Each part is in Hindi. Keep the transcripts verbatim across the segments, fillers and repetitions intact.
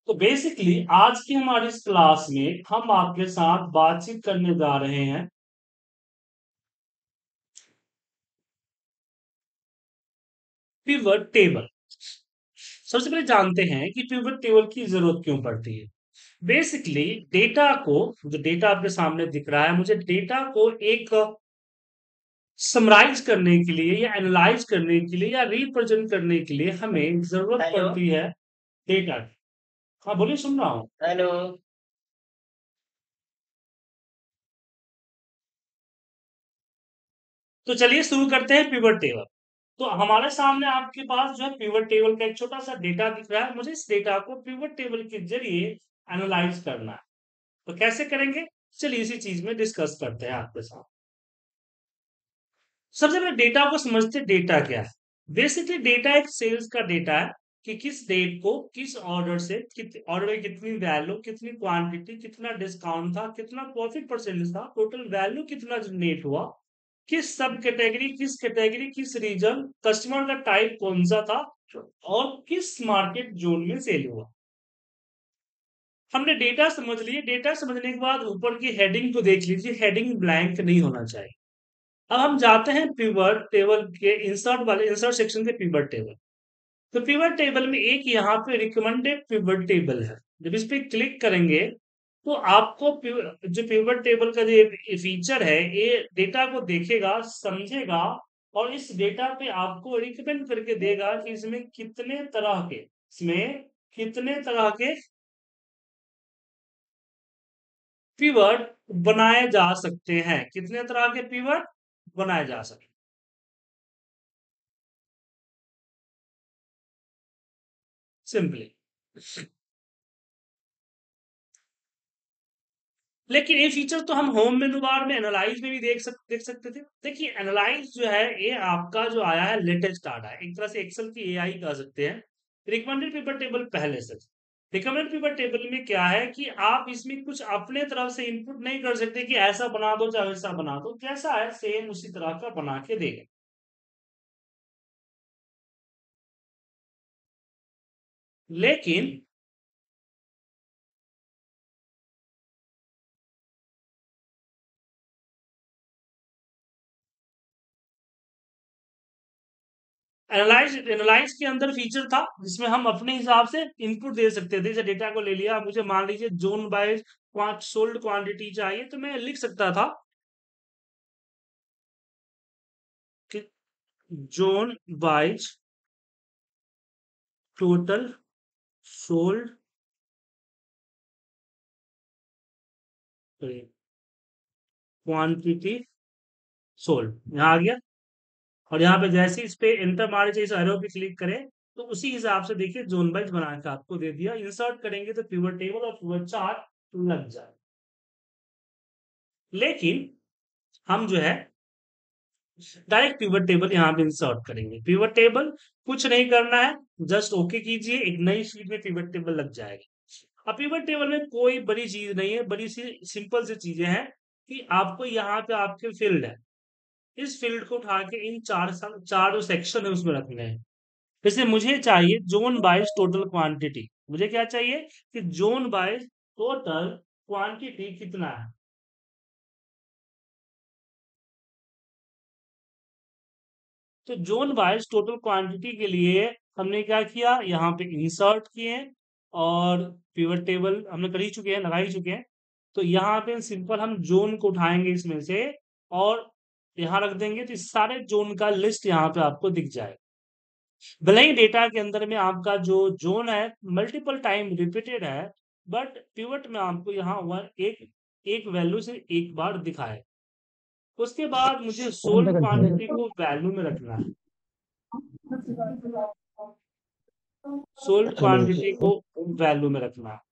तो बेसिकली आज की हमारी इस क्लास में हम आपके साथ बातचीत करने जा रहे हैं पिवट टेबल। सबसे पहले जानते हैं कि पिवट टेबल की जरूरत क्यों पड़ती है। बेसिकली डेटा को, जो डेटा आपके सामने दिख रहा है, मुझे डेटा को एक समराइज करने के लिए या एनालाइज करने के लिए या रिप्रेजेंट करने के लिए हमें जरूरत हेलो। पड़ती है डेटा की। हाँ बोलिए, सुन रहा हूँ। हेलो। तो चलिए शुरू करते हैं पिवट टेबल। तो हमारे सामने आपके पास जो है पिवट टेबल का एक छोटा सा डेटा दिख रहा है। मुझे इस डेटा को पिवट टेबल के जरिए एनालाइज करना है। तो कैसे करेंगे, चलिए इसी चीज में डिस्कस करते हैं आपके साथ। सबसे पहले डेटा को समझते हैं, डेटा क्या है। बेसिकली डेटा एक सेल्स का डेटा है कि किस डेट को किस ऑर्डर से कित ऑर्डर में कितनी वैल्यू, कितनी क्वांटिटी, कितना डिस्काउंट था, कितना प्रॉफिट परसेंटेज था, टोटल वैल्यू कितना जनरेट हुआ, किस सब कैटेगरी, किस कैटेगरी, किस रीजन, कस्टमर का टाइप कौन सा था और किस मार्केट जोन में सेल हुआ। हमने डेटा समझ लिए। डेटा समझने के बाद ऊपर की हेडिंग को देख लीजिए, हेडिंग ब्लैंक नहीं होना चाहिए। अब हम जाते हैं पिवट टेबल के इंसर्ट वाले इंसर्ट सेक्शन के पिवट टेबल। तो पिवट टेबल में एक यहाँ पे रिकमेंडेड पिवट टेबल है। जब इस पे क्लिक करेंगे तो आपको पिव- जो पिवट टेबल का जो फीचर है, ये डेटा को देखेगा, समझेगा और इस डेटा पे आपको रिकमेंड करके देगा कि इसमें कितने तरह के इसमें कितने तरह के पिवट बनाए जा सकते हैं, कितने तरह के पिवट बनाए जा सकते हैं। सिंपली। लेकिन ये फीचर तो हम होम मेनू बार में एनालाइज में भी देख सक देख सकते थे। देखिए एनालाइज जो है ये आपका जो आया है, लेटेस्ट आया है, एक तरह से एक्सेल की एआई कह सकते हैं। रिकमेंडेड पिवट टेबल पहले से। रिकमेंडेड पिवट टेबल में क्या है कि आप इसमें कुछ अपने तरफ से इनपुट नहीं कर सकते कि ऐसा बना दो चाहे वैसा बना दो, जैसा है सेम उसी तरह का बना के देगा। लेकिन एनालाइज एनालाइज के अंदर फीचर था जिसमें हम अपने हिसाब से इनपुट दे सकते थे। जैसे डेटा को ले लिया, मुझे मान लीजिए जोन बाय सोल्ड क्वांटिटी चाहिए, तो मैं लिख सकता था कि zone wise total sold quantity sold, यहाँ आ गया। और यहाँ पे जैसे इस पे एंटर मारे, इस एरो पे क्लिक करें तो उसी हिसाब से देखिए जोन वाइज बना के आपको दे दिया। इंसर्ट करेंगे तो पिवट टेबल और पिवट चार्ट लग जाए। लेकिन हम जो है डायरेक्ट पिवट टेबल यहाँ पे इंसर्ट करेंगे। पिवट टेबल कुछ नहीं करना है, जस्ट ओके कीजिए, एक नई शीट में पिवट टेबल लग जाएगी। अब पिवट टेबल में कोई बड़ी चीज नहीं है, बड़ी सी सिंपल सी चीजें हैं कि आपको यहाँ पे आपके फील्ड है, इस फील्ड को उठा के इन चार सम- चार जो सेक्शन है उसमें रखने हैं। जैसे मुझे चाहिए जोन बाइज टोटल क्वांटिटी। मुझे क्या चाहिए कि जोन बाइज टोटल क्वांटिटी कितना है। तो जोन वाइज टोटल क्वांटिटी के लिए हमने क्या किया, यहाँ पे इंसर्ट किए हैं और पिवट टेबल हमने कर ही चुके हैं, लगा ही चुके हैं। तो यहाँ पे सिंपल हम जोन को उठाएंगे इसमें से और यहाँ रख देंगे, तो इस सारे जोन का लिस्ट यहाँ पे आपको दिख जाएगा। भले ही डेटा के अंदर में आपका जो जोन है मल्टीपल टाइम रिपीटेड है, बट पिवट में आपको यहाँ वन एक एक वैल्यू से एक बार दिखाए। उसके बाद मुझे कौन सा सोल्ड कंट्री क्वांटिटी है? को वैल्यू में रखना है। Sold hello. क्वांटिटी को वैल्यू में रखना है।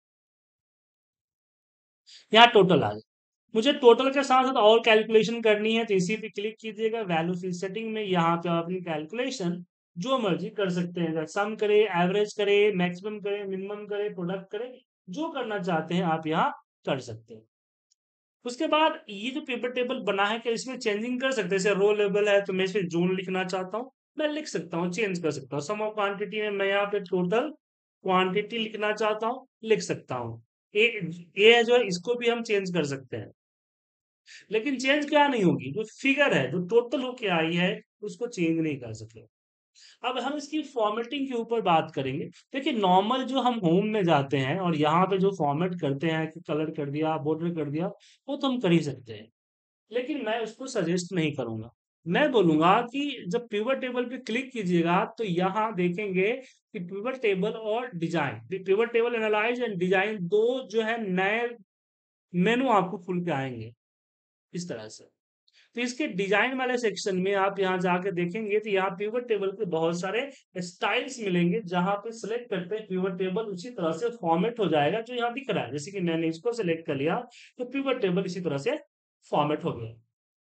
यहाँ टोटल आ जाए। मुझे टोटल के साथ साथ और कैलकुलेशन करनी है तो इसी पे क्लिक कीजिएगा। वैल्यू फिल सेटिंग में यहाँ पे आप अपनी कैलकुलेशन जो मर्जी कर सकते हैं, सम करे, एवरेज करे, मैक्सिमम करे, मिनिमम करे, प्रोडक्ट करे, जो करना चाहते हैं आप यहाँ कर सकते हैं। उसके बाद ये जो पेपर टेबल बना है, क्या इसमें चेंजिंग कर सकते हैं? जैसे रो लेवल है तो मैं इसमें जोन लिखना चाहता हूँ, मैं लिख सकता हूँ, चेंज कर सकता हूँ। सम ऑफ क्वांटिटी में मैं यहाँ पे टोटल क्वांटिटी लिखना चाहता हूँ, लिख सकता हूँ। ए ए है जो है इसको भी हम चेंज कर सकते हैं। लेकिन चेंज क्या नहीं होगी, जो फिगर है, जो टोटल होके आई है, उसको चेंज नहीं कर सकते। अब हम इसकी फॉर्मेटिंग के ऊपर बात करेंगे। देखिए नॉर्मल जो हम होम में जाते हैं और यहाँ पे जो फॉर्मेट करते हैं कि कलर कर दिया, बॉर्डर कर दिया, वो तो हम कर ही सकते हैं। लेकिन मैं उसको सजेस्ट नहीं करूंगा। मैं बोलूंगा कि जब पिवट टेबल पे क्लिक कीजिएगा तो यहाँ देखेंगे कि पिवट टेबल और design, pivot table analyze and design, दो जो है नए मेनू आपको खुल के आएंगे इस तरह से। तो इसके डिजाइन वाले सेक्शन में आप यहाँ जाके देखेंगे तो यहाँ पिवट टेबल के बहुत सारे स्टाइल्स मिलेंगे, जहां पे सिलेक्ट करते हैं पिवट टेबल उसी तरह से फॉर्मेट हो जाएगा जो यहाँ दिख रहा है। जैसे कि मैंने इसको सिलेक्ट कर लिया तो पिवट टेबल इसी तरह से फॉर्मेट हो गया।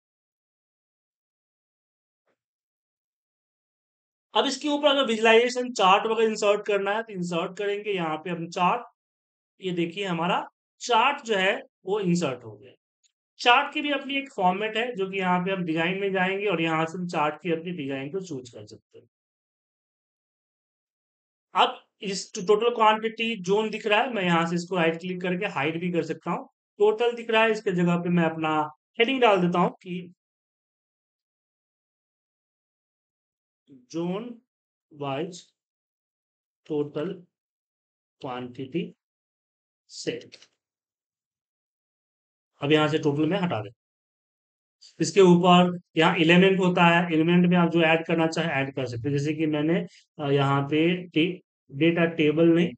अब इसके ऊपर अगर विजुअलाइजेशन चार्ट वगैरह इंसर्ट करना है तो इंसर्ट करेंगे, यहाँ पे हम चार्ट, ये देखिए हमारा चार्ट जो है वो इंसर्ट हो गया। चार्ट की भी अपनी एक फॉर्मेट है जो कि यहाँ पे हम डिजाइन में जाएंगे और यहाँ से हम चार्ट की अपनी डिजाइन को चूज कर सकते हैं। अब इस टोटल क्वांटिटी जोन दिख रहा है, मैं यहाँ से इसको राइट क्लिक करके हाइड भी कर सकता हूँ। टोटल दिख रहा है, इसके जगह पे मैं अपना हेडिंग डाल देता हूँ कि zone wise total quantity set. अब यहाँ से टोटल में हटा दें। इसके ऊपर यहाँ एलिमेंट होता है, एलिमेंट में आप जो ऐड करना चाहे ऐड कर सकते हैं। जैसे कि मैंने अ, यहाँ पे टे, डेटा टेबल में,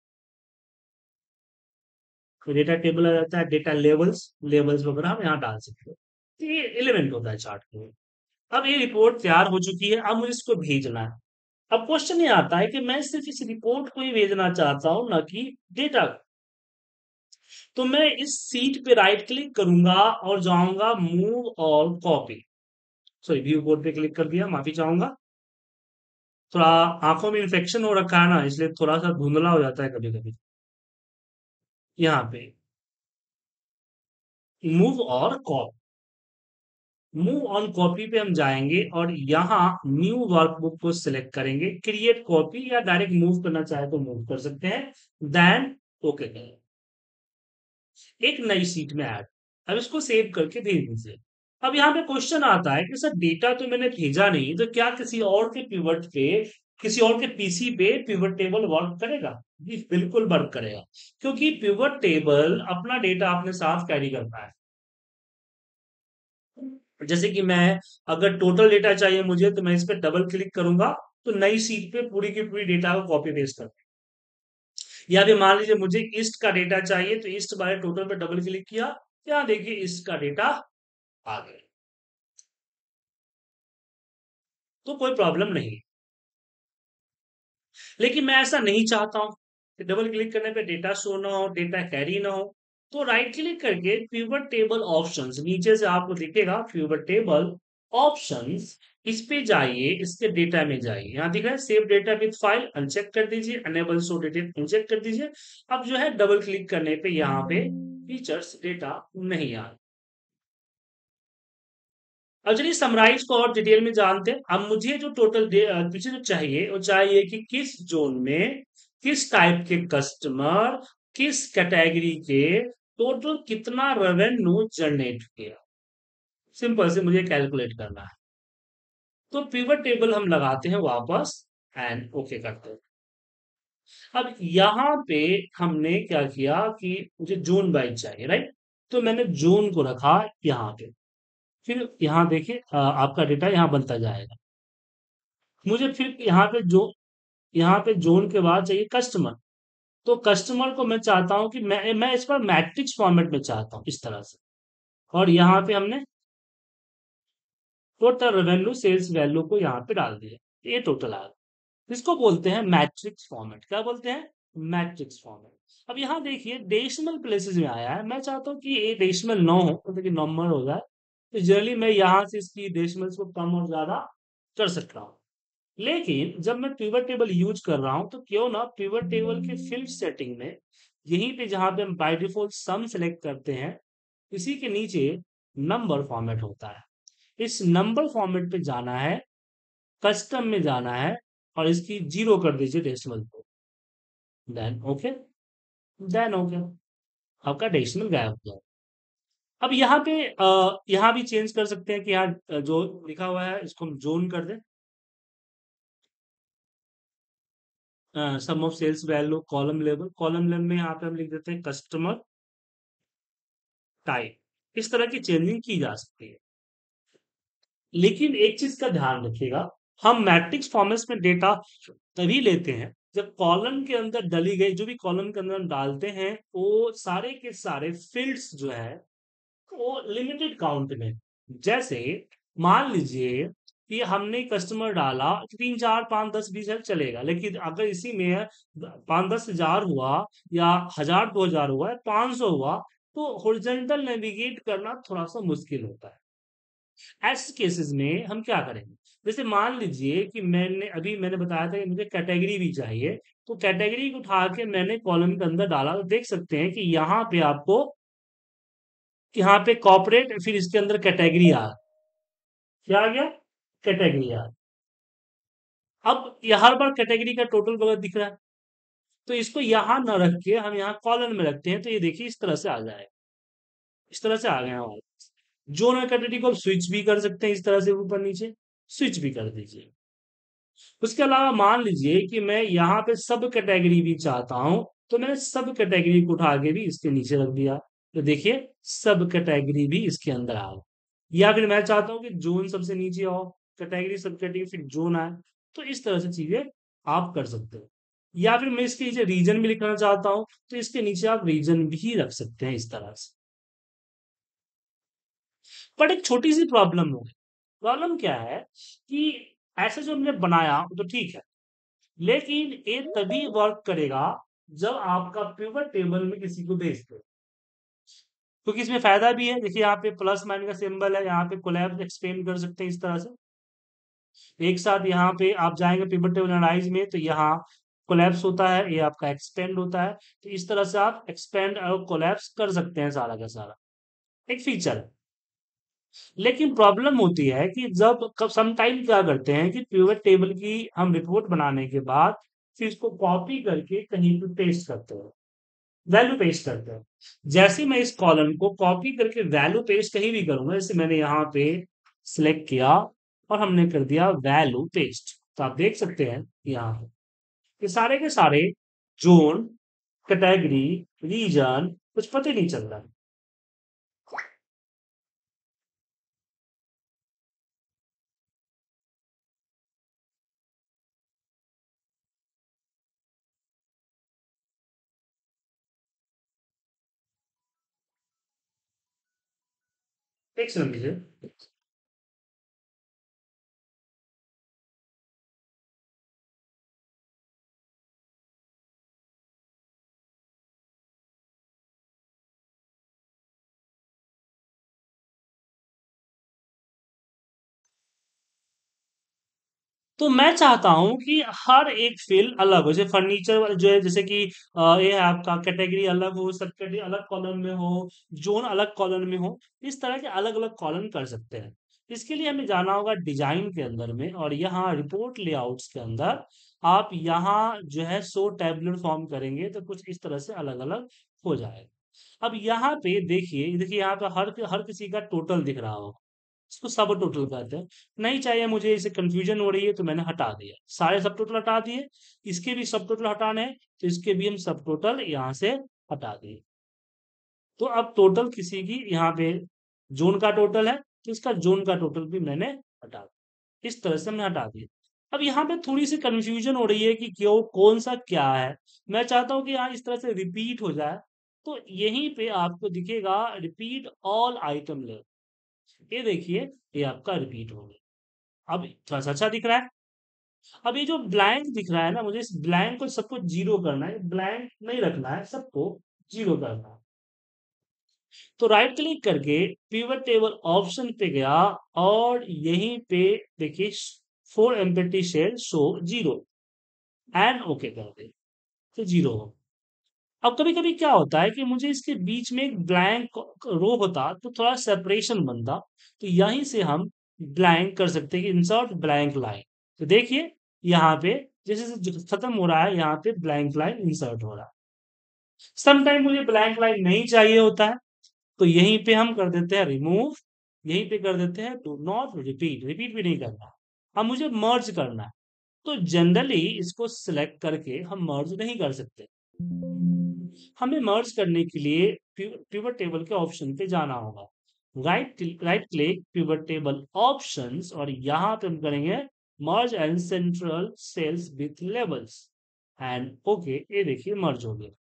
तो डेटा टेबल आ जाता है, डेटा लेवल्स, लेवल्स वगैरह हम यहाँ डाल सकते हैं। तो ये एलिमेंट होता है चार्ट में। अब ये रिपोर्ट तैयार हो चुकी है, अब मुझे इसको भेजना है। अब क्वेश्चन ये आता है कि मैं सिर्फ इस रिपोर्ट को ही भेजना चाहता हूँ, ना कि डेटा। तो मैं इस सीट पे राइट क्लिक करूंगा और जाऊंगा मूव और कॉपी। सॉरी, व्यू कोड पे क्लिक कर दिया, माफी चाहूंगा। थोड़ा आंखों में इन्फेक्शन हो रखा है ना, इसलिए थोड़ा सा धुंधला हो जाता है कभी कभी। यहाँ पे मूव और कॉपी, मूव ऑन कॉपी पे हम जाएंगे और यहाँ न्यू वर्कबुक को सिलेक्ट करेंगे, क्रिएट कॉपी, या डायरेक्ट मूव करना चाहे तो मूव कर सकते हैं। देन ओके करें, एक नई सीट में ऐड। अब इसको सेव करके भेज दीजिए। अब यहाँ पे क्वेश्चन आता है कि सर डेटा तो मैंने भेजा नहीं, तो क्या किसी और के पिवट पे, किसी और के पीसी पे पिवट टेबल वर्क करेगा? जी बिल्कुल वर्क करेगा, क्योंकि पिवट टेबल अपना डेटा अपने साथ कैरी करता है। जैसे कि मैं, अगर टोटल डेटा चाहिए मुझे, तो मैं इस पर डबल क्लिक करूंगा तो नई सीट पे पूरी की पूरी डेटा को कॉपी पेस्ट कर, या फिर मान लीजिए मुझे ईस्ट का डेटा चाहिए तो ईस्ट वाले टोटल पे डबल क्लिक किया, यहाँ देखिए ईस्ट का डेटा आ गया, तो कोई प्रॉब्लम नहीं। लेकिन मैं ऐसा नहीं चाहता हूं कि डबल क्लिक करने पे डेटा शो ना हो, डेटा कैरी ना हो। तो राइट क्लिक करके पिवट टेबल ऑप्शंस, नीचे से आपको दिखेगा पिवट टेबल ऑप्शंस, इस पे जाइए, इसके डेटा में जाइए, यहाँ दिख रहा है save data with file, uncheck कर दीजिए, अनेबल शो डिटेल अनचेक कर दीजिए। अब जो है डबल क्लिक करने पे यहाँ पे फीचर्स डेटा नहीं आ। अब चलिए समराइज को और डिटेल में जानते हैं। अब मुझे जो टोटल मुझे जो चाहिए वो चाहिए कि किस जोन में किस टाइप के कस्टमर, किस कैटेगरी के, टोटल कितना रेवेन्यू जनरेट किया। सिंपल से मुझे कैलकुलेट करना है। तो पिवट टेबल हम लगाते हैं वापस एंड ओके करते हैं। अब यहाँ पे हमने क्या किया कि मुझे जोन वाइज चाहिए, राइट? तो मैंने जोन को रखा यहाँ पे। फिर यहाँ देखिए अ, आपका डेटा यहाँ बनता जाएगा। मुझे फिर यहाँ पे जो, यहाँ पे जोन के बाद चाहिए कस्टमर। तो कस्टमर को मैं चाहता हूं कि मैं मैं इस पर मैट्रिक्स फॉर्मेट में चाहता हूं इस तरह से। और यहाँ पे हमने टोटल रेवेन्यू सेल्स वैल्यू को यहाँ पे डाल दिया, ये टोटल आ गया। इसको बोलते हैं मैट्रिक्स फॉर्मेट। क्या बोलते हैं? Matrix format. अब यहाँ देखिए डेसिमल प्लेसेस में आया है, मैं चाहता हूँ कि ये डेसिमल ना हो, मतलब कि नंबर हो जाए। तो जनरली मैं यहाँ से इसकी डेसिमल्स को कम और ज्यादा कर सकता हूँ। लेकिन जब मैं पिवट टेबल यूज कर रहा हूं तो क्यों ना पिवट टेबल के फील्ड सेटिंग में, यहीं पे जहां पे हम बाय डिफॉल्ट सम सेलेक्ट करते हैं, इसी के नीचे नंबर फॉर्मेट होता है। इस नंबर फॉर्मेट पे जाना है, कस्टम में जाना है और इसकी जीरो कर दीजिए डेसिमल को। देन ओके, देन ओके, आपका डेसिमल गायब हो गया। अब यहाँ पे अ, यहाँ भी चेंज कर सकते हैं कि यहाँ अ, जो लिखा हुआ है इसको हम जोन कर दें, sum of sales value column level, column level में यहाँ पे हम लिख देते हैं कस्टमर टाइप। इस तरह की चेंजिंग की जा सकती है। लेकिन एक चीज का ध्यान रखिएगा, हम मैट्रिक्स फॉर्मेट में डेटा तभी लेते हैं जब कॉलम के अंदर डली गई, जो भी कॉलम के अंदर हम डालते हैं वो सारे के सारे फील्ड्स जो है वो लिमिटेड काउंट में। जैसे मान लीजिए कि हमने कस्टमर डाला तीन चार पाँच दस बीस है चलेगा, लेकिन अगर इसी में पाँच दस हजार हुआ या हजार दो हजार हुआ है पाँच सौ हुआ, तो हॉरिजॉन्टल नेविगेट करना थोड़ा सा मुश्किल होता है। ऐसे केसेस में हम क्या करेंगे, जैसे मान लीजिए कि मैंने अभी मैंने बताया था कि मुझे कैटेगरी भी चाहिए, तो कैटेगरी को उठा के मैंने कॉलम के अंदर डाला, तो देख सकते हैं कि यहाँ पे आपको, यहाँ पे कॉर्पोरेट, फिर इसके अंदर कैटेगरी आ, क्या आ गया, कैटेगरी आ। अब ये हर बार कैटेगरी का टोटल गलत दिख रहा है, तो इसको यहाँ न रख के हम यहाँ कॉलम में रखते हैं, तो ये देखिए इस तरह से आ जाए, इस तरह से आ गया हमारे पास। जोन कैटेगरी को स्विच भी कर सकते हैं इस तरह से ऊपर नीचे, स्विच भी कर दीजिए। उसके अलावा मान लीजिए कि मैं यहाँ पे सब कैटेगरी भी चाहता हूं, तो मैंने सब कैटेगरी को उठा के भी इसके नीचे रख दिया, तो देखिए सब कैटेगरी भी इसके अंदर आ गई। या फिर मैं चाहता हूँ कि जोन सबसे नीचे आओ, कैटेगरी सब कैटेगरी फिर जोन आए, तो इस तरह से चीजें आप कर सकते हो। या फिर मैं इसके नीचे रीजन भी लिखना चाहता हूँ, तो इसके नीचे आप रीजन भी रख सकते हैं इस तरह से। बट एक छोटी सी प्रॉब्लम हो, प्रॉब्लम क्या है कि ऐसे जो हमने बनाया वो तो ठीक है, लेकिन ये तभी वर्क करेगा जब आपका पिवट टेबल में किसी को भेज दो, क्योंकि इसमें फायदा भी है। देखिए यहाँ पे प्लस माइनस का सिंबल है, यहाँ पे कोलैप्स एक्सपेंड कर सकते हैं इस तरह से। एक साथ यहाँ पे आप जाएंगे पिवट टेबल एनालाइज में, तो यहाँ कोलैप्स होता है, ये आपका एक्सपेंड होता है, तो इस तरह से आप एक्सपेंड और कोलैप्स कर सकते हैं सारा का सारा, एक फीचर है। लेकिन प्रॉब्लम होती है कि जब कब सम टाइम क्या करते हैं कि पिवट टेबल की हम रिपोर्ट बनाने के बाद फिर इसको कॉपी करके कहीं पे पेस्ट करते हैं, वैल्यू पेस्ट करते हैं। जैसे मैं इस कॉलम को कॉपी करके वैल्यू पेस्ट कहीं भी करूंगा, जैसे मैंने यहाँ पे सिलेक्ट किया और हमने कर दिया वैल्यू पेस्ट, तो आप देख सकते हैं यहाँ पे ये सारे के सारे जोन, कैटेगरी, रीजन कुछ पता ही नहीं चल रहा है। एक सेकंड लीजिए। तो मैं चाहता हूं कि हर एक फील्ड अलग हो, जैसे फर्नीचर जो है, जैसे कि अ, ये है आपका कैटेगरी अलग हो, सब कैटेगरी अलग कॉलम में हो, जोन अलग कॉलम में हो, इस तरह के अलग अलग कॉलम कर सकते हैं। इसके लिए हमें जाना होगा डिजाइन के अंदर में, और यहाँ रिपोर्ट लेआउट्स के अंदर आप यहाँ जो है सो टैबुलर फॉर्म करेंगे तो कुछ इस तरह से अलग अलग हो जाएगा। अब यहाँ पे देखिए, देखिए यहाँ पे हर हर किसी का टोटल दिख रहा होगा, इसको सब टोटल कहते हैं। नहीं चाहिए मुझे, इसे कंफ्यूजन हो रही है, तो मैंने हटा दिया, सारे सब टोटल हटा दिए। इसके भी सब टोटल हटाने हैं, तो इसके भी हम सब टोटल यहाँ से हटा दिए। तो अब टोटल किसी की यहाँ पे जोन का टोटल है, तो इसका जोन का टोटल भी मैंने हटा दिया, इस तरह से हमने हटा दिया। अब यहाँ पे थोड़ी सी कंफ्यूजन हो रही है कि क्यों कौन सा क्या है। मैं चाहता हूँ कि यहाँ इस तरह से रिपीट हो जाए, तो यहीं पे आपको दिखेगा रिपीट ऑल आइटम ले, ये देखिए ये आपका रिपीट हो गया। अब थोड़ा सा अच्छा दिख रहा है। अब ये जो ब्लैंक दिख रहा है ना, मुझे इस ब्लैंक को सबको जीरो करना है, ब्लैंक नहीं रखना है, सबको जीरो करना है। तो राइट क्लिक करके पिवट टेबल ऑप्शन पे गया, और यहीं पे देखिए for empty cell show zero, and okay कर दे, तो जीरो हो। अब कभी कभी क्या होता है कि मुझे इसके बीच में एक ब्लैंक रो होता तो थोड़ा सेपरेशन बनता, तो यहीं से हम ब्लैंक कर सकते हैं कि इंसर्ट ब्लैंक लाइन। तो देखिए यहाँ पे जैसे जैसे खत्म हो रहा है यहाँ पे ब्लैंक लाइन इंसर्ट हो रहा है। समटाइम मुझे ब्लैंक लाइन नहीं चाहिए होता है, तो यहीं पे हम कर देते हैं रिमूव, यहीं पे कर देते हैं डू नॉट रिपीट, रिपीट भी नहीं करना। अब मुझे मर्ज करना है, तो जनरली इसको सिलेक्ट करके हम मर्ज नहीं कर सकते। हमें मर्ज करने के लिए पिवट टेबल के ऑप्शन पे जाना होगा। Right right click pivot table options, और यहां पे हम करेंगे merge and central cells with labels and okay. ये देखिए मर्ज हो गया।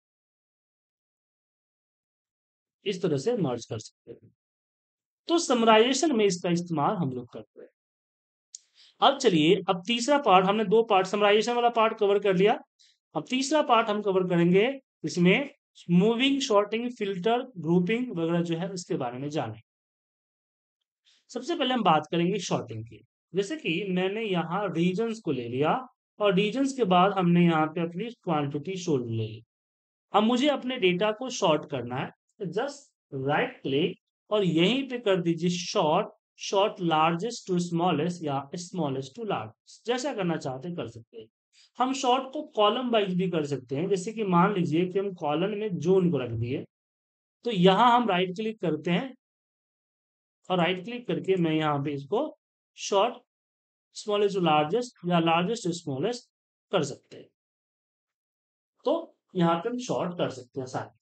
इस तरह से मर्ज कर सकते हैं। तो समराइजेशन में इसका इस्तेमाल हम लोग करते हैं। अब चलिए, अब तीसरा पार्ट, हमने दो पार्ट समराइजेशन वाला पार्ट कवर कर लिया। अब तीसरा पार्ट हम कवर करेंगे, इसमें मूविंग, शॉर्टिंग, फिल्टर, ग्रुपिंग वगैरह जो है उसके बारे में जाने। सबसे पहले हम बात करेंगे शॉर्टिंग की। जैसे कि मैंने यहाँ रीजन्स को ले लिया, और रीजन्स के बाद हमने यहाँ पे अपनी क्वांटिटी शो ले ली। अब मुझे अपने डेटा को शॉर्ट करना है, तो जस्ट राइट क्लिक और यहीं पे कर दीजिए sort, sort largest to smallest या स्मॉलेस्ट टू लार्जेस्ट, जैसा करना चाहते हैं कर सकते हैं। हम शॉर्ट को कॉलम वाइज भी कर सकते हैं, जैसे कि मान लीजिए कि हम कॉलम में जोन को रख दिए, तो यहां हम राइट क्लिक करते हैं, और राइट क्लिक करके मैं यहाँ पे इसको शॉर्ट स्मॉलेस्ट टू लार्जेस्ट या लार्जेस्ट टू स्मॉलेस्ट कर सकते हैं। तो यहाँ पे हम शॉर्ट कर सकते हैं सारे।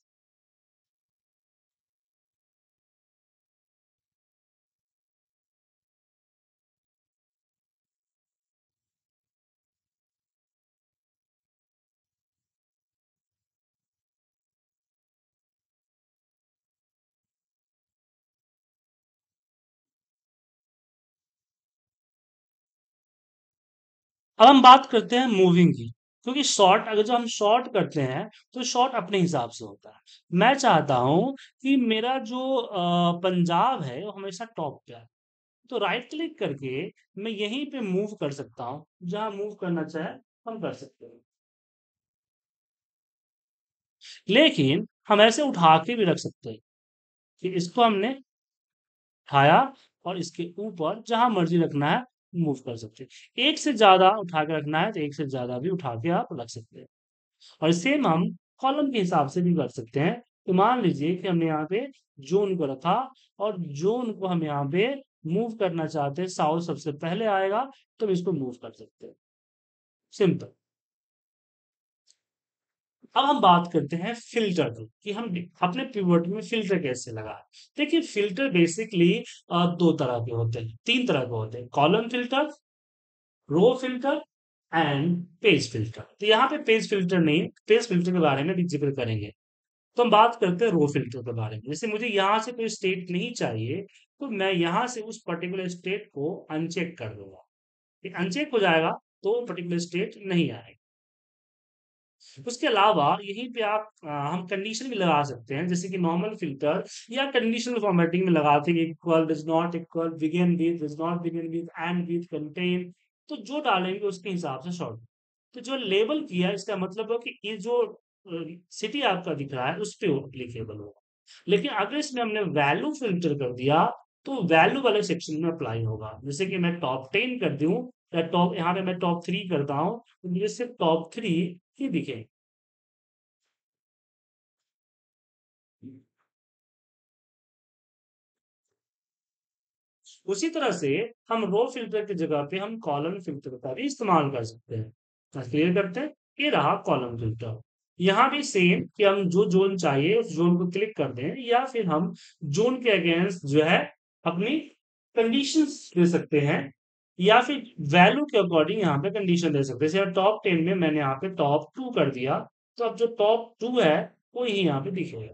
अब हम बात करते हैं मूविंग की, क्योंकि शॉर्ट अगर जो हम शॉर्ट करते हैं तो शॉर्ट अपने हिसाब से होता है। मैं चाहता हूं कि मेरा जो अ, पंजाब है वो हमेशा टॉप पे है, तो राइट क्लिक करके मैं यहीं पे मूव कर सकता हूं, जहां मूव करना चाहे हम कर सकते हैं। लेकिन हम ऐसे उठा के भी रख सकते हैं कि इसको हमने उठाया और इसके ऊपर जहां मर्जी रखना है मूव कर सकते हैं। एक से ज्यादा उठा के रखना है तो एक से ज्यादा भी उठा के आप रख सकते हैं। और सेम हम कॉलम के हिसाब से भी कर सकते हैं। तो मान लीजिए कि हमने यहाँ पे जोन को रखा, और जोन को हम यहाँ पे मूव करना चाहते हैं, साउथ सबसे पहले आएगा तो हम इसको मूव कर सकते हैं। सिंपल। अब हम बात करते हैं फिल्टर की, कि हम अपने पिवट में फिल्टर कैसे लगाएं। देखिए फिल्टर बेसिकली दो तरह के होते हैं, तीन तरह के होते हैं, column filter, row filter and page filter. तो यहाँ पे पेज फिल्टर नहीं, पेज फिल्टर के बारे में भी जिक्र करेंगे। तो हम बात करते हैं रो फिल्टर के बारे में। जैसे मुझे यहाँ से कोई स्टेट नहीं चाहिए, तो मैं यहाँ से उस पर्टिकुलर स्टेट को अनचेक कर दूंगा। अनचेक हो जाएगा तो पर्टिकुलर स्टेट नहीं आएगा। उसके अलावा यहीं पे आप अ, हम कंडीशन भी लगा सकते हैं, जैसे कि नॉर्मल फिल्टर या कंडीशनल फॉर्मेटिंग में लगाते हैं, equal, does not equal, begin with, does not begin with, end with, contain. तो जो डालेंगे उसके हिसाब से शॉर्ट। तो जो लेबल किया इसका मतलब है कि ये जो सिटी आपका दिख रहा है उस पे एप्लीकेबल होगा। लेकिन अगर इसमें हमने वैल्यू फिल्टर कर दिया, तो वैल्यू वाले सेक्शन में अप्लाई होगा। जैसे कि मैं टॉप टेन कर दूं, या टॉप, यहाँ पे मैं टॉप थ्री करता हूँ, तो मुझे सिर्फ टॉप थ्री ही दिखे। उसी तरह से हम रो फिल्टर की जगह पे हम कॉलम फिल्टर का भी इस्तेमाल कर सकते हैं। क्लियर करते हैं। ये रहा कॉलम फिल्टर। यहाँ भी सेम कि हम जो जोन चाहिए उस जोन को क्लिक कर दें, या फिर हम जोन के अगेंस्ट जो है अपनी कंडीशंस दे सकते हैं, या फिर वैल्यू के अकॉर्डिंग यहाँ पे कंडीशन दे सकते हैं। जैसे टॉप टेन में मैंने यहाँ पे टॉप टू कर दिया, तो अब जो टॉप टू है वो ही यहाँ पे दिखेगा।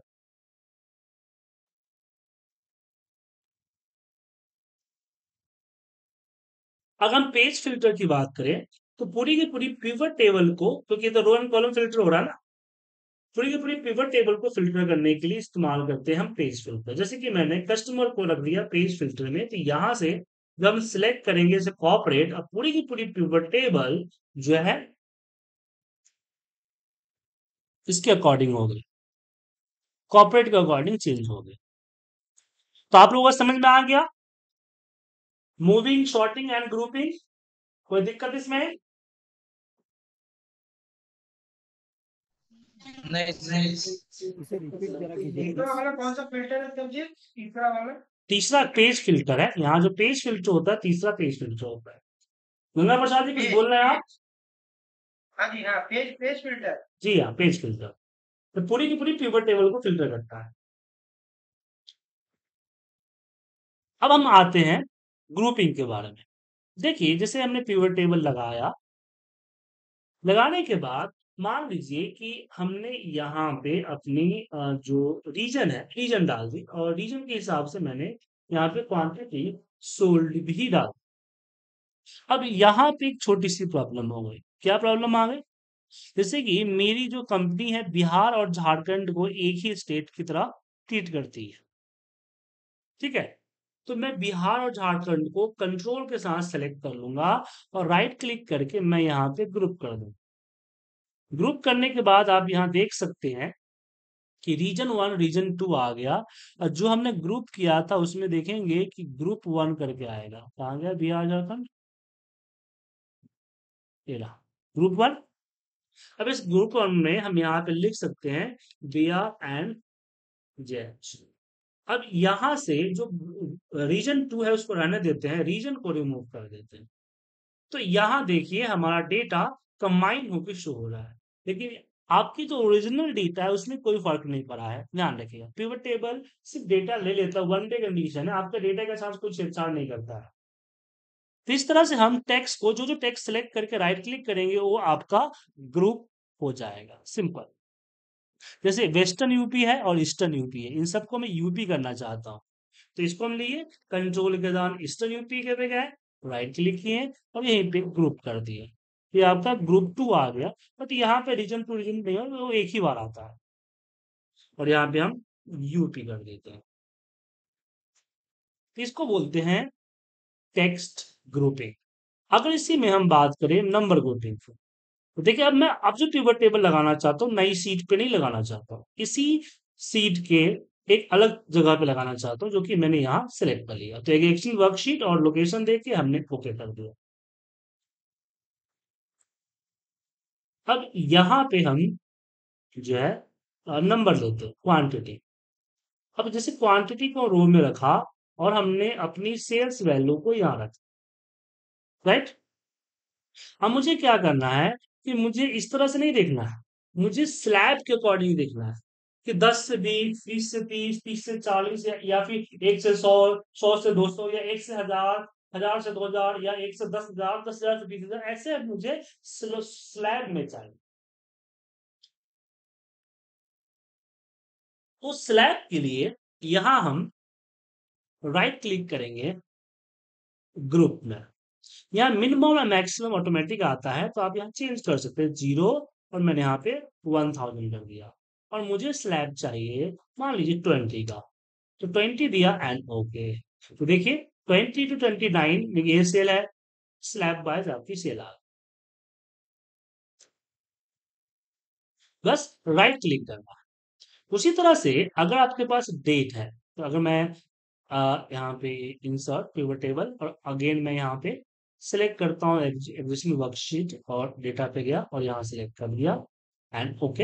अगर हम पेज फिल्टर की बात करें, तो पूरी की पूरी पिवट टेबल को, क्योंकि ये तो रो एंड कॉलम फिल्टर हो रहा है ना, पूरी की पूरी पिवट टेबल को फिल्टर करने के लिए इस्तेमाल करते हैं हम पेज फिल्टर। जैसे कि मैंने कस्टमर को रख दिया पेज फिल्टर में, तो यहां से जब हम सिलेक्ट करेंगे जैसे कॉपरेट, अब पूरी की पूरी पिवट टेबल जो है इसके अकॉर्डिंग हो गई, कॉपरेट के अकॉर्डिंग चेंज हो गई। तो आप लोगों को समझ में आ गया मूविंग, शॉर्टिंग एंड ग्रुपिंग? कोई दिक्कत इसमें? नहीं नहीं। इसे रिपीट जरा कीजिए तीसरा प्लीज। वाला कौन सा फिल्टर है समझिए, तीसरा वाला तीसरा पेज फिल्टर है। यहाँ जो पेज फिल्टर होता है, तीसरा पेज फिल्टर होता है। गंगा प्रसाद जी कुछ पेज बोल रहे हैं आप? हाँ जी, हाँ, पेज पेज फिल्टर। जी हाँ, पेज फिल्टर तो पूरी की पूरी पिवट टेबल को फिल्टर करता है। अब हम आते हैं ग्रुपिंग के बारे में। देखिए, जैसे हमने पिवट टेबल लगाया, लगाने के बाद मान लीजिए कि हमने यहाँ पे अपनी अ, जो रीजन है, रीजन डाल दी और रीजन के हिसाब से मैंने यहाँ पे क्वांटिटी सोल्ड भी डाल। अब यहाँ पे एक छोटी सी प्रॉब्लम हो गई। क्या प्रॉब्लम आ गई? जैसे कि मेरी जो कंपनी है बिहार और झारखंड को एक ही स्टेट की तरह ट्रीट करती है, ठीक है? तो मैं बिहार और झारखंड को कंट्रोल के साथ सेलेक्ट कर लूंगा और राइट क्लिक करके मैं यहाँ पे ग्रुप कर दूं। ग्रुप करने के बाद आप यहाँ देख सकते हैं कि रीजन वन रीजन टू आ गया और जो हमने ग्रुप किया था उसमें देखेंगे कि ग्रुप वन करके आएगा। कहाँ गया बिहार झारखंड? ये रहा ग्रुप वन। अब इस ग्रुप वन में हम यहाँ पे लिख सकते हैं बिहार एंड जैच। अब यहाँ से जो रीजन टू है उसको रहने देते हैं, रीजन को रिमूव कर देते हैं। तो यहाँ देखिए हमारा डेटा कंबाइन होकर शो हो रहा है, लेकिन आपकी जो ओरिजिनल डेटा है उसमें कोई फर्क नहीं पड़ा है। ध्यान रखिएगा, पिवट टेबल सिर्फ डेटा ले लेता है, वन डे कंडीशन है, आपके डेटा के साथ कोई छेड़छाड़ नहीं करता है। तो इस तरह से हम टेक्स्ट को जो जो टेक्स्ट सेलेक्ट करके राइट क्लिक करेंगे वो आपका ग्रुप हो जाएगा। सिंपल। जैसे वेस्टर्न यूपी है और ईस्टर्न यूपी है, इन सबको मैं यूपी करना चाहता हूँ, तो इसको हम लिए कंट्रोल के दान ईस्टर्न यूपी के पे गए, राइट क्लिक किए और यहीं पे ग्रुप कर दिए। ये आपका ग्रुप टू आ गया। बट यहाँ पे रीजन टू रीजन नहीं है, वो एक ही बार आता है और यहाँ पे हम यूपी कर देते हैं। तो इसको बोलते हैं टेक्स्ट ग्रुपिंग। अगर इसी में हम बात करें नंबर ग्रुपिंग की, तो देखिए अब मैं अब जो पिवट टेबल लगाना चाहता हूँ नई सीट पे नहीं लगाना चाहता हूँ, इसी सीट के एक अलग जगह पे लगाना चाहता हूँ जो कि मैंने यहाँ सेलेक्ट कर लिया। तो एक एक्सेल वर्कशीट और लोकेशन देके हमने ओके कर दिया। अब यहाँ पे हम जो है नंबर लेते हैं, क्वांटिटी। अब जैसे क्वांटिटी को रो में रखा और हमने अपनी सेल्स वैल्यू को यहाँ रखा, राइट? अब मुझे क्या करना है कि मुझे इस तरह से नहीं देखना है, मुझे स्लैब के अकॉर्डिंग देखना है कि दस से बीस, बीस से तीस, तीस से चालीस या, या फिर एक से सौ, सौ से दो सौ या एक से हजार, हजार से दो हजार या एक से दस हजार, दस हजार से बीस हजार, ऐसे मुझे स्लैब में चाहिए। तो स्लैब के लिए यहां हम राइट क्लिक करेंगे ग्रुप में। यहाँ मिनिमम और मैक्सिमम ऑटोमेटिक आता है, तो आप यहाँ चेंज कर सकते हैं जीरो, और मैंने यहाँ पे वन थाउजेंड कर दिया। और मुझे स्लैब चाहिए मान लीजिए ट्वेंटी का, तो ट्वेंटी दिया एंड ओके। तो देखिए ट्वेंटी टू ट्वेंटी नाइन ये सेल है, स्लैब वाइज आपकी सेल आ गई। बस राइट क्लिक करना है। उसी तरह से अगर आपके पास डेट है, तो अगर मैं अ, यहाँ पे इंसर्ट पिवट टेबल और अगेन मैं यहाँ पे सिलेक्ट करता हूँ एग्जिस्टिंग वर्कशीट और डेटा पे गया और यहाँ सिलेक्ट कर दिया एंड ओके।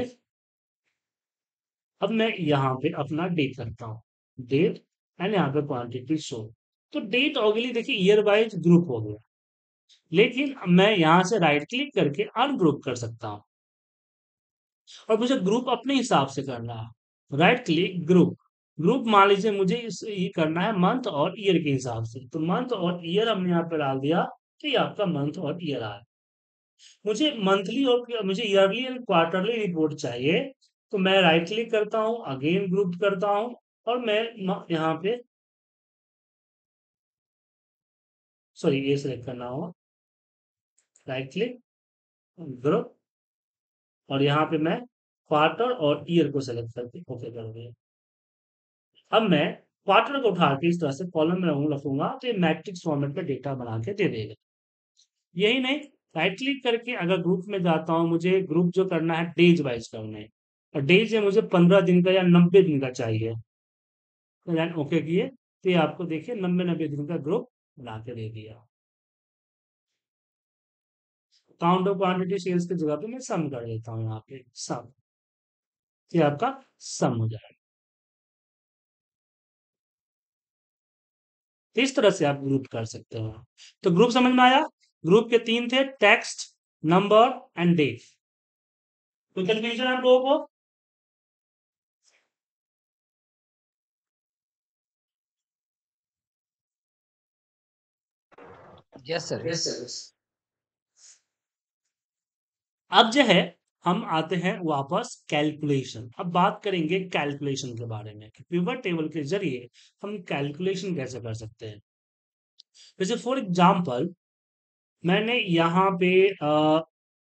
अब मैं यहाँ पे अपना डेट करता हूँ, डेट एंड यहाँ पे क्वांटिटी शो। तो डेट ऑगली देखिए ईयर वाइज ग्रुप हो गया, लेकिन मैं यहाँ से राइट क्लिक करके अनग्रुप कर सकता हूँ और मुझे ग्रुप अपने हिसाब से करना है। राइट क्लिक ग्रुप, ग्रुप मान लीजिए मुझे इस ये करना है मंथ और ईयर के हिसाब से, तो मंथ और ईयर हमने यहाँ पे डाल दिया, तो ये आपका मंथ और ईयर आया। मुझे मंथली और मुझे ईयरली एंड क्वार्टरली रिपोर्ट चाहिए, तो मैं राइट क्लिक करता हूँ, अगेन ग्रुप करता हूँ और मैं म- यहाँ पे सॉरी ये सिलेक्ट करना होगा, राइट क्लिक ग्रुप और यहाँ पे मैं क्वार्टर और ईयर को सेलेक्ट करके ओके कर दिया। अब मैं क्वार्टर को उठा के इस तरह से कॉलम में रहूं रखूंगा, तो ये मैट्रिक्स फॉर्मेट में डेटा बना के दे देगा। यही नहीं, राइट क्लिक करके अगर ग्रुप में जाता हूं, मुझे ग्रुप जो करना है डेज वाइज करना है, और डेज है मुझे पंद्रह दिन का या नब्बे दिन का चाहिए, तो देन ओके किए, तो ये आपको देखिए नब्बे नब्बे दिन का ग्रुप बना के दे दिया। काउंट ऑफ क्वांटिटी सेल्स की जगह पे मैं सम कर देता हूँ यहाँ पे सम। ये आपका सम हो जाएगा। तो इस तरह से आप ग्रुप कर सकते हो। तो ग्रुप समझ में आया? ग्रुप के तीन थे, टेक्स्ट, नंबर एंड डेट। कोई कंफ्यूजन आप लोगों को? Yes, sir. Yes sir. अब जो है हम आते हैं वापस कैलकुलेशन। अब बात करेंगे कैलकुलेशन के बारे में कि पिवट टेबल के जरिए हम कैलकुलेशन कैसे कर सकते हैं। जैसे फॉर एग्जांपल मैंने यहाँ पे आ,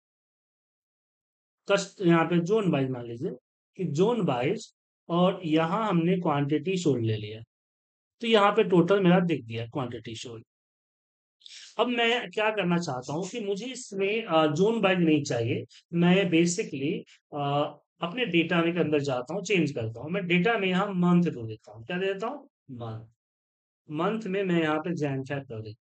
कस्ट यहाँ पे जोन वाइज मान लीजिए कि जोन वाइज, और यहाँ हमने क्वांटिटी शोल्ड ले लिया। तो यहाँ पे टोटल मेरा दिख गया क्वांटिटी शोल्ड। अब मैं क्या करना चाहता हूँ कि मुझे इसमें जोन वाइज नहीं चाहिए। मैं बेसिकली अपने डेटा में के अंदर जाता हूँ, चेंज करता हूँ। मैं डेटा में यहाँ मंथ दे देता हूँ। क्या दे देता हूँ? मंथ। मंथ में मैं यहाँ पे जैन फैब कर देता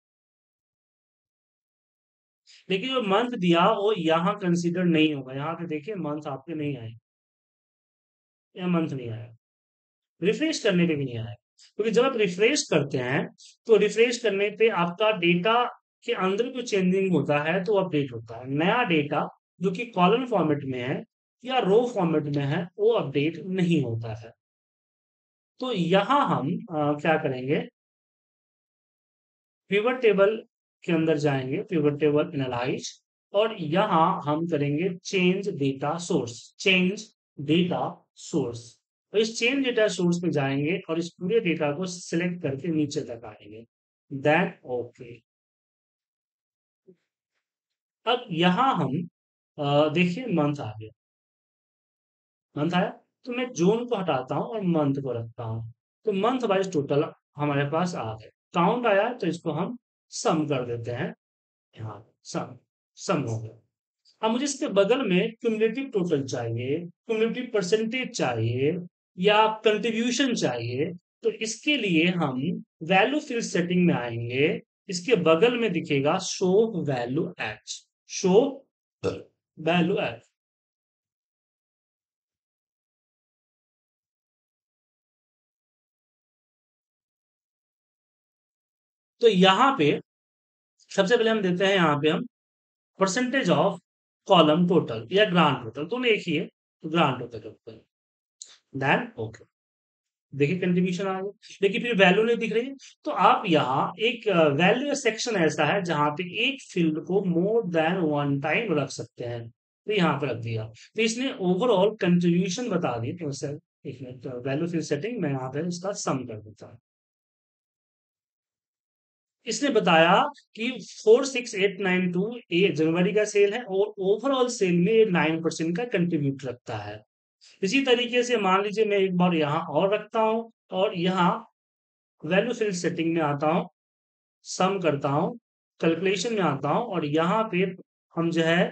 हूँ। लेकिन जो मंथ दिया वो यहाँ कंसीडर नहीं होगा। यहाँ पे देखिए मंथ आपके नहीं आए, यहाँ मंथ नहीं आया। रिफ्रेश करने पे भी नहीं आया, क्योंकि जब आप रिफ्रेश करते हैं तो रिफ्रेश करने पे आपका डेटा के अंदर जो चेंजिंग होता है तो अपडेट होता है। नया डेटा जो कि कॉलम फॉर्मेट में है या रो फॉर्मेट में है वो अपडेट नहीं होता है। तो यहाँ हम अ, क्या करेंगे, पिवट टेबल के अंदर जाएंगे, पिवट टेबल एनालाइज, और यहाँ हम करेंगे change data source. Change data source, तो इस चेंज डेटा सोर्स में जाएंगे और इस पूरे डेटा को सिलेक्ट करके नीचे तक आएंगे। Then okay. अब यहाँ हम अ, देखिए मंथ आ गया। मंथ आया तो मैं जोन को हटाता हूँ और मंथ को रखता हूँ। तो मंथ वाइज टोटल हमारे पास आ गए। काउंट आया तो इसको हम सम कर देते हैं। यहाँ सम, सम हो गया। अब मुझे इसके बगल में क्यूमुलेटिव टोटल चाहिए, क्यूमुलेटिव परसेंटेज चाहिए, या कंट्रीब्यूशन चाहिए। तो इसके लिए हम वैल्यू फिल सेटिंग में आएंगे। इसके बगल में दिखेगा show value as, show value as. तो यहाँ पे सबसे पहले हम देते हैं, यहाँ पे हम परसेंटेज ऑफ कॉलम टोटल या ग्रांड टोटल, दोनों एक ही है, तो ग्रांड टोटल करते हैं। Then okay. देखिए कंट्रीब्यूशन आ गया, लेकिन फिर वैल्यू नहीं दिख रही है। तो आप यहाँ एक वैल्यू सेक्शन ऐसा है जहां पे एक फील्ड को मोर देन वन टाइम रख सकते हैं, तो यहाँ पे रख दिया। तो इसने ओवरऑल कंट्रीब्यूशन बता दी। तो सर एक मिनट, वैल्यू फिल सेटिंग मैं यहाँ पे इसका सम कर देता हूँ। इसने बताया कि four six eight nine two ये जनवरी का सेल है और ओवरऑल सेल में नाइन परसेंट का कंट्रीब्यूट रखता है। इसी तरीके से मान लीजिए मैं एक बार यहाँ और रखता हूँ और यहाँ वैल्यू फिल सेटिंग में आता हूँ, सम करता हूँ, कैलकुलेशन में आता हूँ, और यहाँ पे हम जो है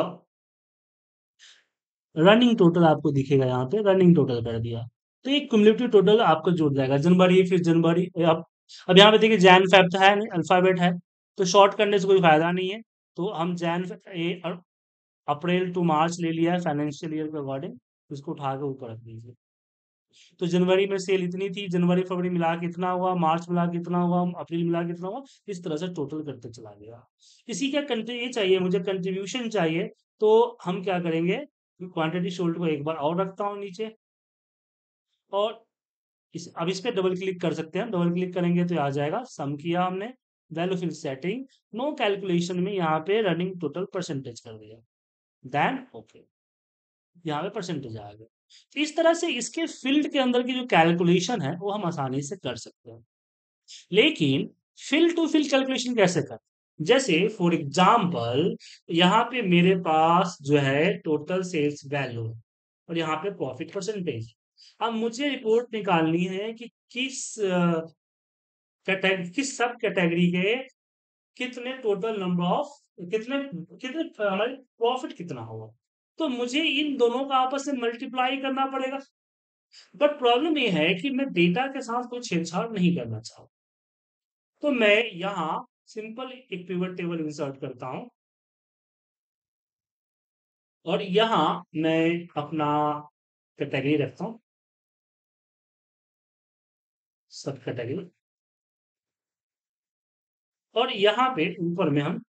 रनिंग टोटल आपको दिखेगा, यहाँ पे रनिंग टोटल कर दिया। तो ये क्युमुलेटिव टोटल आपको जुड़ जाएगा जनवरी, फिर जनवरी। अब अब यहाँ पे देखिए जैन फेब तो है नहीं, अल्फाबेट है, तो शॉर्ट करने से कोई फायदा नहीं है। तो हम जैन अप्रैल टू मार्च ले लिया है फाइनेंशियल ईयर के अकॉर्डिंग, इसको उठा के ऊपर रख दीजिए। तो जनवरी में सेल इतनी थी, जनवरी फरवरी मिला के इतना हुआ, मार्च मिला के इतना हुआ, अप्रैल मिला के इतना हुआ, इस तरह से टोटल करते चला गया। इसी का कंट्री ये चाहिए मुझे, कंट्रीब्यूशन चाहिए। तो हम क्या करेंगे, क्वांटिटी शोल्ड को एक बार और रखता हूँ नीचे, और इस अब इस पे डबल क्लिक कर सकते हैं। डबल क्लिक करेंगे तो आ जाएगा, सम किया हमने, value field setting, no calculation में यहाँ पे रनिंग टोटल परसेंटेज कर दिया। देन ओके, यहाँ पे परसेंटेज आ गया। तो इस तरह से इसके फील्ड के अंदर की जो कैलकुलेशन है वो हम आसानी से कर सकते हैं। लेकिन फिल टू फिल कैलकुलेशन कैसे कर, जैसे फॉर एग्जांपल यहाँ पे मेरे पास जो है टोटल सेल्स वैल्यू और यहाँ पे प्रॉफिट परसेंटेज। अब मुझे रिपोर्ट निकालनी है कि किस कैटेगरी, किस सब कैटेगरी के कितने टोटल नंबर ऑफ, कितने कितने हमारे प्रॉफिट कितना होगा। तो मुझे इन दोनों का आपस में मल्टीप्लाई करना पड़ेगा। बट प्रॉब्लम ये है कि मैं डेटा के साथ कोई छेड़छाड़ नहीं करना चाहता। तो मैं यहाँ सिंपल एक पिवट टेबल इंसर्ट करता हूं, और यहाँ मैं अपना कैटेगरी रखता हूँ, सब कैटेगरी। और यहाँ पे ऊपर में हम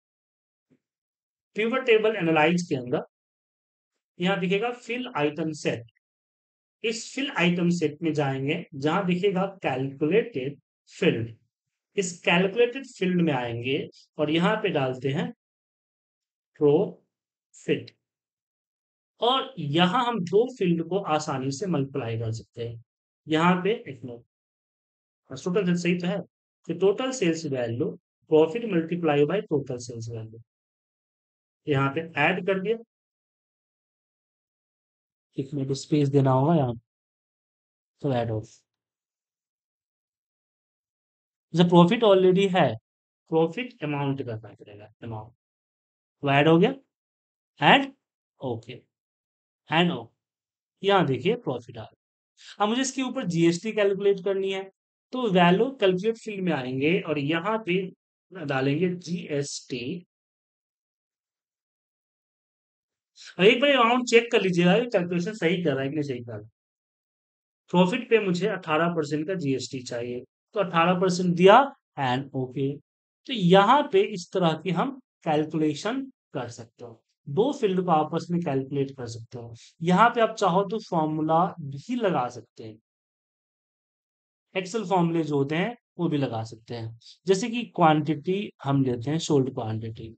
पिवट टेबल एनालाइज के अंदर यहाँ दिखेगा फिल आइटम सेट। इस फिल आइटम सेट में जाएंगे, जहां दिखेगा कैलकुलेटेड फील्ड। इस कैलकुलेटेड फील्ड में आएंगे और यहाँ पे डालते हैं प्रोफिट। और यहाँ हम दो फील्ड को आसानी से मल्टीप्लाई कर सकते हैं। यहाँ पे एक मिनट, टोटल सही तो है, तो total sales value profit multiply by total sales value, यहाँ पे ऐड कर दिया। एक मिनट स्पेस देना होगा यहाँ, तो ऐड हो, जब प्रॉफिट ऑलरेडी है, प्रॉफिट अमाउंट करना पड़ेगा, अमाउंट, तो ऐड हो गया, ऐड, ओके, एंड ओ, यहाँ देखिए प्रॉफिट आ गया। अब मुझे इसके ऊपर जीएसटी कैलकुलेट करनी है, तो वैल्यू कैलकुलेट फील्ड में आएंगे और यहाँ पे डालेंगे जीएसटी। और एक बार अमाउंट चेक कर लीजिएगा कि कैलकुलेशन सही कर रहा है कि नहीं सही कर रहा है। प्रॉफिट पे मुझे अठारह परसेंट का जीएसटी चाहिए, तो अठारह परसेंट दिया एंड ओके। तो यहाँ पे इस तरह की हम कैलकुलेशन कर सकते हो, दो फील्ड को आपस में कैलकुलेट कर सकते हो। यहाँ पे आप चाहो तो फॉर्मूला भी लगा सकते हैं, एक्सेल फॉर्मूले जो होते हैं वो भी लगा सकते हैं। जैसे कि क्वांटिटी हम लेते हैं, सोल्ड क्वांटिटी,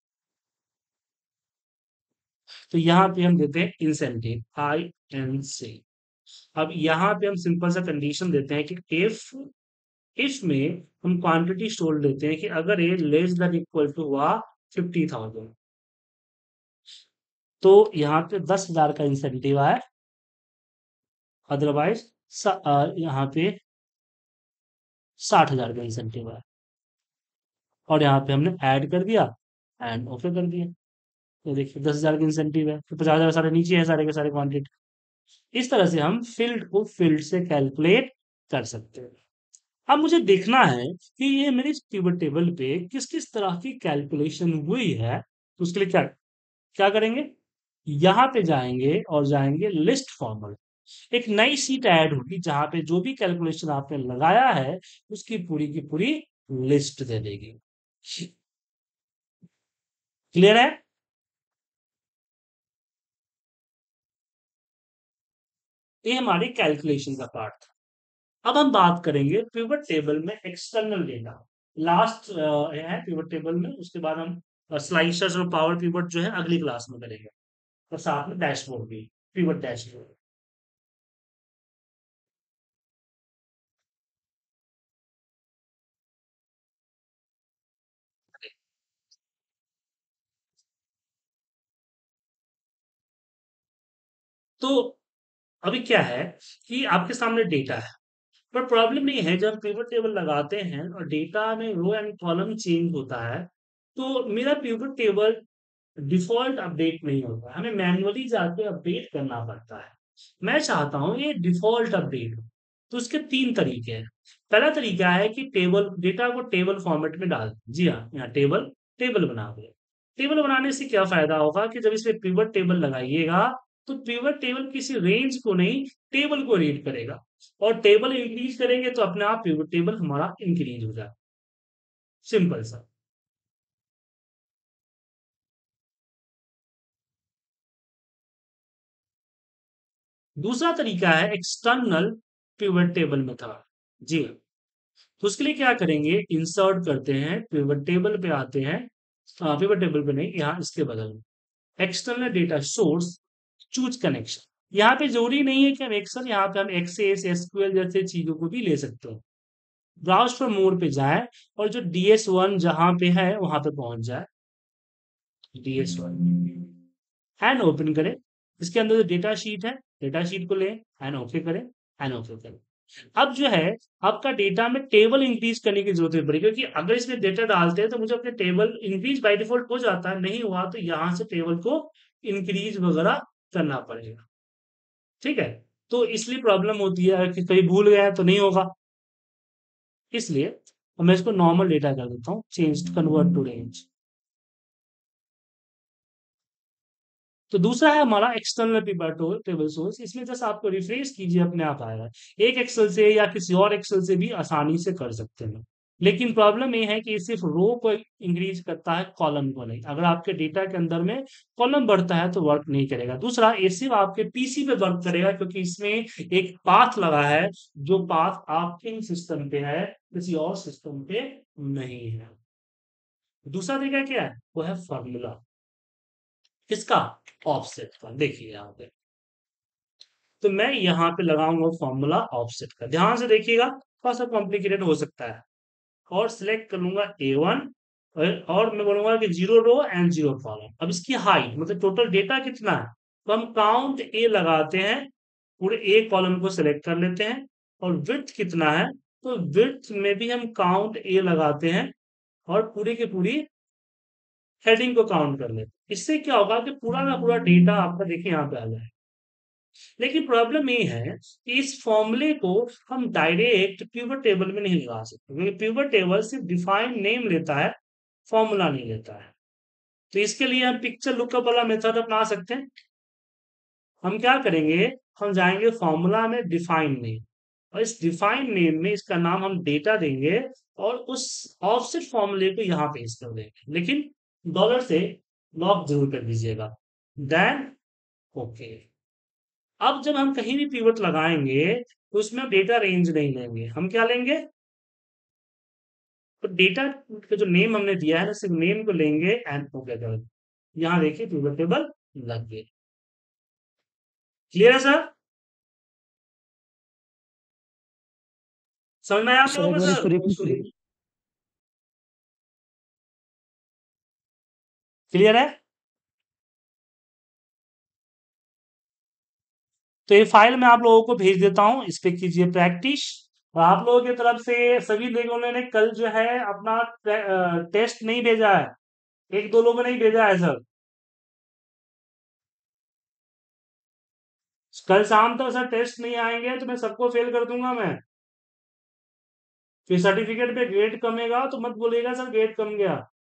तो यहाँ पे हम देते हैं इंसेंटिव, आई एन सी। अब यहाँ पे हम सिंपल सा कंडीशन देते हैं कि इफ इफ में हम क्वांटिटी सोल्ड लेते हैं कि अगर ये लेस देन इक्वल टू हुआ फिफ्टी थाउजेंड, तो यहाँ पे दस हजार का इंसेंटिव आया, अदरवाइज यहाँ पे साठ हजार का इंसेंटिव आया। और यहाँ पे हमने ऐड कर दिया एंड ओके कर दिया, तो देखिए दस हजार का इंसेंटिव है, तो पचास हजार सारे नीचे है, सारे के सारे क्वांटिटी। इस तरह से हम फील्ड को फील्ड से कैलकुलेट कर सकते हैं। अब मुझे देखना है कि ये मेरी पिवट टेबल पे किस किस तरह की कैलकुलेशन हुई है, तो उसके लिए क्या क्या करेंगे, यहाँ पे जाएंगे और जाएंगे लिस्ट फॉर्मूला। एक नई शीट ऐड होगी जहां पे जो भी कैलकुलेशन आपने लगाया है उसकी पूरी की पूरी लिस्ट दे देगी। क्लियर है? ये हमारी कैलकुलेशन का पार्ट था। अब हम बात करेंगे पिवट टेबल में एक्सटर्नल डेटा। लास्ट है पिवट टेबल में, उसके बाद हम स्लाइसर्स और पावर पिवट जो है अगली क्लास में करेंगे, और साथ में डैशबोर्ड भी, पिवट डैशबोर्ड। तो अभी क्या है कि आपके सामने डेटा है, पर प्रॉब्लम नहीं है, जब पिवट टेबल लगाते हैं और डेटा में रो एंड कॉलम चेंज होता है, तो मेरा पिवट टेबल डिफॉल्ट अपडेट नहीं होता, हमें मैन्युअली जाके अपडेट करना पड़ता है। मैं चाहता हूं ये डिफॉल्ट अपडेट हो, तो उसके तीन तरीके हैं। पहला तरीका है कि टेबल डेटा को टेबल फॉर्मेट में डाल, जी हाँ, यहाँ टेबल टेबल बना दे। टेबल बनाने से क्या फायदा होगा कि जब इसमें पिवट टेबल लगाइएगा, तो पिवट टेबल किसी रेंज को नहीं, टेबल को रीड करेगा, और टेबल इंक्रीज करेंगे तो अपने आप पिवट टेबल हमारा इंक्रीज हो जाए, सिंपल सा। दूसरा तरीका है एक्सटर्नल पिवट टेबल मेथड, जी हाँ। तो उसके लिए क्या करेंगे, इंसर्ट करते हैं, पिवट टेबल पे आते हैं, पिवट टेबल पे नहीं, यहाँ इसके बदल में external data source, choose connection. यहाँ पे जरूरी नहीं है कि हम एक्सेल, यहाँ पे हम एक्सेस एसक्यूएल जैसे चीजों को भी ले सकते हो। ब्राउज फॉर मोर पे जाए और जो डी एस वन जहां पे है वहां पे पहुंच जाए, D S one and open करें। इसके अंदर जो डेटा शीट है, डेटा शीट को लें एंड ओके करें, एंड ओके करें। अब जो है, आपका डेटा में टेबल इंक्रीज करने की जरूरत पड़ेगी, क्योंकि अगर इसमें डेटा डालते हैं तो मुझे अपने टेबल इंक्रीज बाय डिफॉल्ट हो जाता है, नहीं हुआ तो यहाँ से टेबल को इंक्रीज वगैरह करना पड़ेगा। ठीक है, तो इसलिए प्रॉब्लम होती है कि कहीं भूल गया तो नहीं होगा, इसलिए मैं इसको नॉर्मल डेटा कर देता हूँ, चेंज कन्वर्ट टू रेंज। तो दूसरा है हमारा एक्सटर्नल पिवट टेबल सोर्स। इसमें जस्ट आपको रिफ्रेश कीजिए, अपने आप आएगा। एक एक्सेल से या किसी और एक्सेल से भी आसानी से कर सकते हैं। लेकिन प्रॉब्लम ये है कि ये सिर्फ रो को इंक्रीज करता है, कॉलम को नहीं। अगर आपके डेटा के अंदर में कॉलम बढ़ता है तो वर्क नहीं करेगा। दूसरा, ये सिर्फ आपके पीसी पे वर्क करेगा, क्योंकि इसमें एक पाथ लगा है, जो पाथ आपके सिस्टम पे है, किसी और सिस्टम पे नहीं है। दूसरा तरीका क्या है? वो है फॉर्मूला। किसका? ऑफसेट का। देखिए यहाँ पे, तो मैं यहाँ पे लगाऊंगा फॉर्मूला ऑफसेट का। ध्यान से देखिएगा, थोड़ा सा कॉम्प्लिकेटेड हो सकता है। और सिलेक्ट करूंगा ए वन, और और मैं बोलूंगा कि zero row and zero column. अब इसकी हाइट मतलब टोटल डेटा कितना है, तो हम काउंट ए लगाते हैं, पूरे ए कॉलम को सिलेक्ट कर लेते हैं। और विड्थ कितना है, तो विड्थ में भी हम काउंट ए लगाते हैं, और पूरी की पूरी हेडिंग को काउंट कर लेते हैं। इससे क्या होगा कि पूरा का पूरा डेटा आपका देखिए यहाँ पे आ जाए। लेकिन प्रॉब्लम ये है कि इस फॉर्मूले को हम डायरेक्ट पिवट टेबल में नहीं लगा सकते, क्योंकि पिवट टेबल सिर्फ डिफाइन नेम लेता है, फॉर्मूला नहीं लेता है। तो इसके लिए हम पिक्चर लुकअप वाला मेथड अपना सकते हैं। हम क्या करेंगे, हम जाएंगे फॉर्मूला में डिफाइन नेम, और इस डिफाइन नेम में इसका नाम हम डेटा देंगे, और उस ऑफसेट फॉर्मूले को यहाँ पेश कर देंगे। लेकिन डॉलर से लॉक जरूर कर दीजिएगा। Then okay. अब जब हम कहीं भी पिवट लगाएंगे, तो उसमें डेटा रेंज नहीं लेंगे। हम क्या लेंगे, तो डेटा का जो नेम हमने दिया है ना, सिर्फ नेम को लेंगे एंड ओके कर। यहाँ देखिए पिवट टेबल लग गए। क्लियर है सर? समझ में आया आप सर लोगों एक को बार सर? इसको रिपीट करिए। क्लियर है? तो ये फाइल मैं आप लोगों को भेज देता हूँ, इस पे कीजिए प्रैक्टिस। और आप लोगों की तरफ से सभी लोगों ने कल जो है अपना टे, टेस्ट नहीं भेजा है। एक दो लोगों ने ही भेजा है सर। कल शाम तक सर टेस्ट नहीं आएंगे तो मैं सबको फेल कर दूंगा मैं। फिर सर्टिफिकेट पे ग्रेड कमेगा तो मत बोलिएगा सर ग्रेड कम गया।